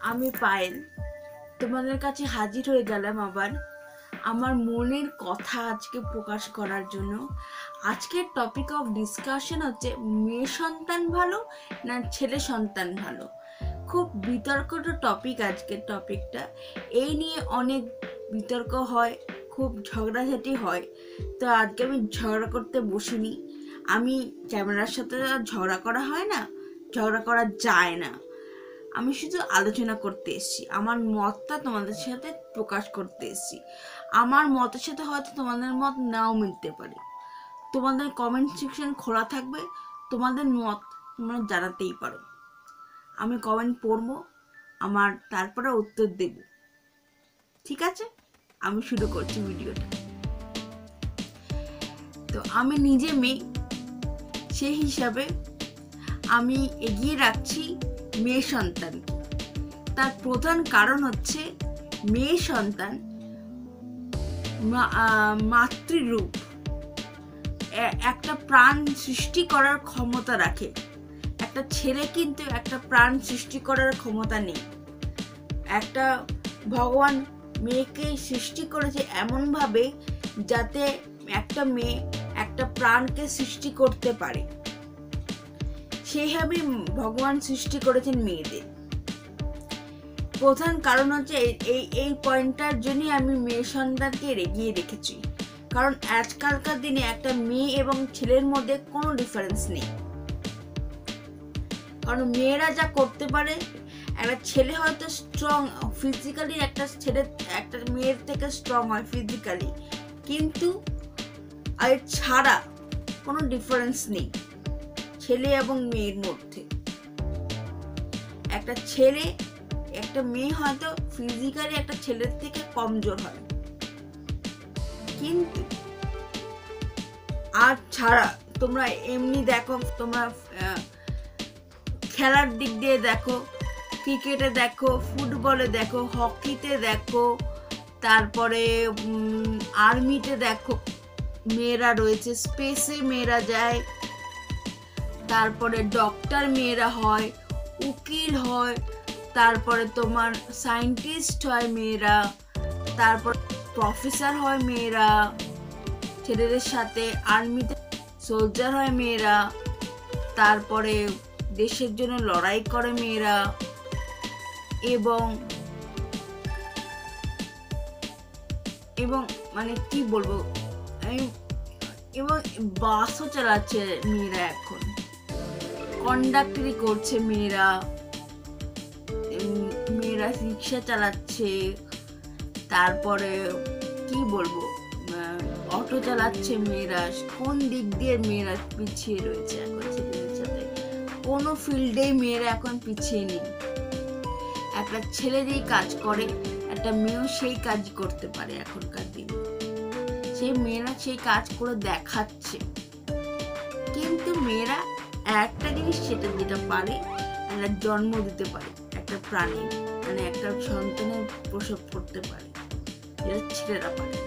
আমি পায়েল তোমাদের কাছে হাজির হয়ে গেলাম আবার আমার মনের কথা আজকে প্রকাশ করার জন্য। আজকের টপিক অফ ডিসকাশন হচ্ছে মেয়ে সন্তান ভালো না ছেলে সন্তান ভালো। খুব বিতর্কিত টপিক আজকের টপিকটা। এই নিয়ে অনেক বিতর্ক হয়, খুব ঝগড়াঝাটি হয়। তো আজকে আমি ঝগড়া করতে বসিনি। আমি ক্যামেরার সাথে ঝগড়া করা হয় না, ঝগড়া করা যায় না। আমি শুধু আলোচনা করতে এসেছি, আমার মতটা তোমাদের সাথে প্রকাশ করতে এসেছি। আমার মতের সাথে হয়তো তোমাদের মত নাও মিলতে পারে। তোমাদের কমেন্ট সেকশন খোলা থাকবে, তোমাদের মত তোমরা জানাতেই পারো। আমি কমেন্ট পড়বো, আমার তারপরে উত্তর দেব। ঠিক আছে, আমি শুরু করছি ভিডিওটা। তো আমি নিজে মেয়ে, সেই হিসাবে আমি এগিয়ে রাখছি মেয়ে সন্তানকে। তার প্রধান কারণ হচ্ছে মেয়ে সন্তান মাতৃরূপ, একটা প্রাণ সৃষ্টি করার ক্ষমতা রাখে। একটা ছেলে কিন্তু একটা প্রাণ সৃষ্টি করার ক্ষমতা নেই। একটা ভগবান মেয়েকে সৃষ্টি করেছে এমনভাবে যাতে একটা মেয়ে একটা প্রাণকে সৃষ্টি করতে পারে। সেইভাবে ভগবান সৃষ্টি করেছেন মেয়েদের। প্রধান কারণ হচ্ছে এই পয়েন্টটার জন্যই আমি মেয়ে সন্তানকে এগিয়ে রেখেছি। কারণ আজকালকার দিনে একটা মেয়ে এবং ছেলের মধ্যে কোনো ডিফারেন্স নেই। কারণ মেয়েরা যা করতে পারে, একটা ছেলে হয়তো স্ট্রং ফিজিক্যালি, একটা মেয়ের থেকে স্ট্রং হয় ফিজিক্যালি, কিন্তু আর ছাড়া কোনো ডিফারেন্স নেই ছেলে এবং মেয়ের মধ্যে। একটা মেয়ে হয়তো ফিজিক্যালি একটা ছেলের থেকে কমজোর হয়, কিন্তু আর ছাড়া তোমরা এমনি দেখো, তোমরা খেলার দিক দিয়ে দেখো, ক্রিকেটে দেখো, ফুটবলে দেখো, হকিতে দেখো, তারপরে আর্মিতে দেখো মেয়েরা রয়েছে, স্পেসে মেয়েরা যায়, তারপরে ডক্টর মেয়েরা হয়, উকিল হয়, তারপরে তোমার সায়েন্টিস্ট হয় মেয়েরা, তারপর প্রফেসর হয় মেয়েরা ছেলেদের সাথে, আর্মিতে সোলজার হয় মেয়েরা, তারপরে দেশের জন্য লড়াই করে মেয়েরা, এবং মানে কি বলবো, এবং বাসও চালাচ্ছে মেয়েরা, এখন কন্ডাক্টরি করছে মেয়েরা রিক্সা চালাচ্ছে, তারপরে কি বলবো, অটো চালাচ্ছে মেয়েরা। কোন দিক দিয়ে মেয়েরা পিছিয়ে রয়েছে এখন ছেলেদের সাথে? কোনো ফিল্ডেই মেয়েরা এখন পিছিয়ে নেই। একটা ছেলে যেই কাজ করে, একটা মেয়েও সেই কাজ করতে পারে এখনকার দিনে। মেয়েরা সেই কাজ করে দেখাচ্ছে। কিন্তু মেয়েরা একটা জিনিস যেটা পারে, একটা জন্ম দিতে পারে, একটা প্রাণী মানে একটা সন্তানের প্রসব করতে পারে, যেটা ছেলেরা পারে।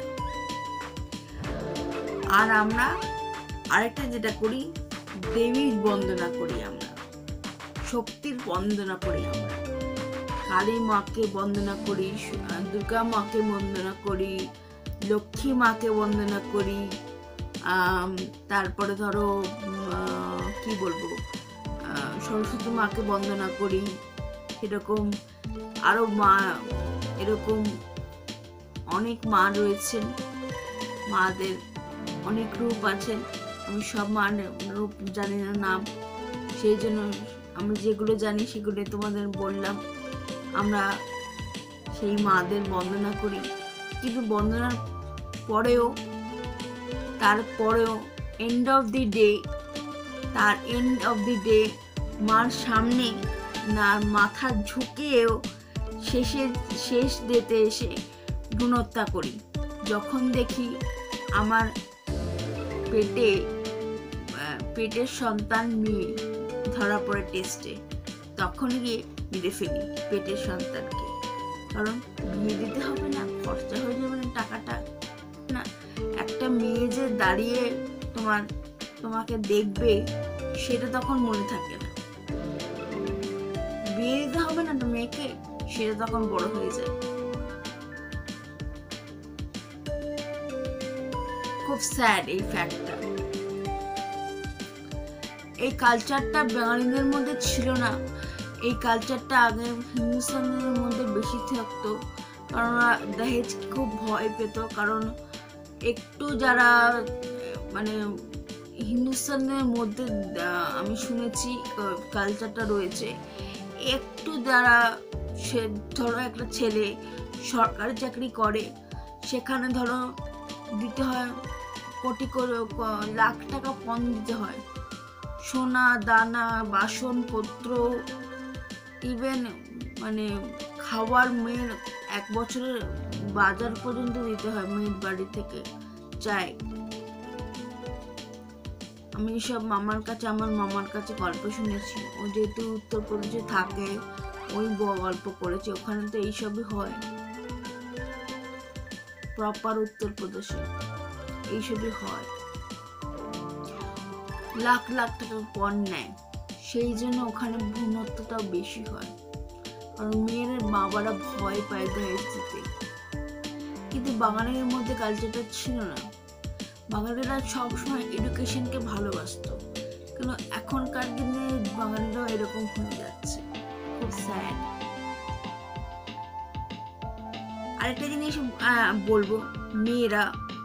আর আমরা আরেকটা যেটা করি, দেবীর বন্দনা করি, আমরা শক্তির বন্দনা করি, আমরা কালী মাকে বন্দনা করি, দুর্গা মাকে বন্দনা করি, লক্ষ্মী মাকে বন্দনা করি, তারপরে ধরো কি বলবো, সরস্বতী মাকে বন্দনা করি। এরকম আরো মা, এরকম অনেক মা রয়েছেন, মাদের অনেক রূপ আছেন। আমি সব মার রূপ জানি না, নাম, সেই জন্য আমি যেগুলো জানি সেগুলো তোমাদের বললাম। আমরা সেই মাদের বন্দনা করি, কিন্তু বন্দনার তারপরেও এন্ড অফ দি ডে মার সামনে না মাথা ঝুঁকেও শেষ দিতে এসে গুণহত্যা করি। যখন দেখি আমার পেটের সন্তান মেয়ে ধরা পড়ে টেস্টে, তখন গিয়ে মেরে ফেলি পেটের সন্তানকে। কারণ বিয়ে দিতে হবে না, খরচা হয়ে যাবে না টাকাটা, না একটা মেয়ে যে দাঁড়িয়ে তোমাকে দেখবে সেটা তখন মনে থাকে না। বিয়ে দিতে হবে না তো মেয়েকে, সেটা তখন বড় হয়ে যায়। খুব স্যাড এই ফ্যাক্টটা। এই কালচারটা বাঙালিদের মধ্যে ছিল না, এই কালচারটা আগে হিন্দুস্তানের মধ্যে বেশি থাকতো, কারণ দহেজ খুব ভয় পেত। কারণ একটু যারা মানে হিন্দুস্তানের মধ্যে আমি শুনেছি কালচারটা রয়েছে, একটু যারা সে ধরো একটা ছেলে সরকারি চাকরি করে, সেখানে ধরো দিতে হয় কোটি করে লাখ টাকা পণ দিতে হয়, সোনা দানা বাসনপত্র, ইভেন মানে খাওয়ার মেয়ের 1 বছরের বাজার পর্যন্ত দিতে হয় মেয়ের বাড়ি থেকে চায়। আমি সব আমার মামার কাছে গল্প শুনেছি, ও যেহেতু উত্তরপ্রদেশে থাকে ওই গল্প করেছে, ওখানে তো এইসবই হয়, প্রপার উত্তরপ্রদেশে এইসবই হয়, লাখ লাখ টাকার পণ নেয়, সেই জন্য ওখানে ভ্রূণত্বটাও বেশি হয়, কারণ মেয়ের বাবারা ভয় পায় দহেজ দিতে। কিন্তু বাঙালির মধ্যে কালচারটা ছিল না, বাঙালিরা সবসময় এডুকেশনকে ভালোবাসত, কিন্তু এখনকার দিনে বাঙালিরাও এরকম হয়ে যাচ্ছে, খুব স্যাড। আরেকটা জিনিস বলবো, মেয়েরা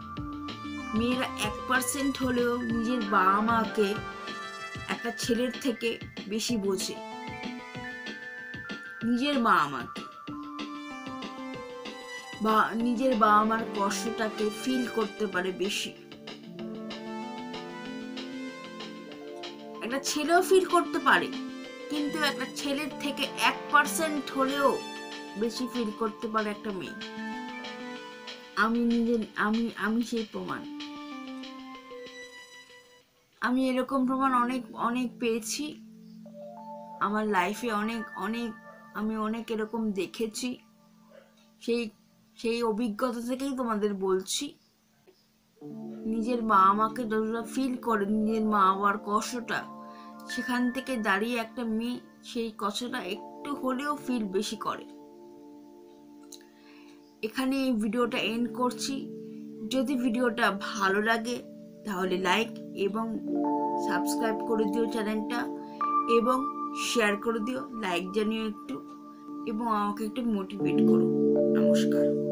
1% হলেও নিজের বাবা মাকে একটা ছেলের থেকে বেশি বোঝে, নিজের বাবা মাকে বা নিজের বাবা মার কষ্টটাকে ফিল করতে পারে বেশি। একটা ছেলেও ফিল করতে পারে, কিন্তু একটা ছেলের থেকে 1% হলেও বেশি ফিল করতে পারে একটা মেয়ে। আমি সেই প্রমাণ, আমি এরকম প্রমাণ অনেক পেয়েছি আমার লাইফে, আমি অনেক এরকম দেখেছি, সেই অভিজ্ঞতা থেকেই তোমাদের বলছি। নিজের বাবা মাকে যতটা ফিল করে, নিজের মা বাবার কষ্টটা, সেখান থেকে দাঁড়িয়ে একটা মেয়ে সেই কষ্টটা একটু হলেও ফিল বেশি করে। এখানে এই ভিডিওটা এন্ড করছি। যদি ভিডিওটা ভালো লাগে তাহলে লাইক এবং সাবস্ক্রাইব করে দিও চ্যানেলটা, এবং শেয়ার করে দিও, লাইক জানিও একটু, এবং আমাকে একটু মোটিভেট করো। নমস্কার।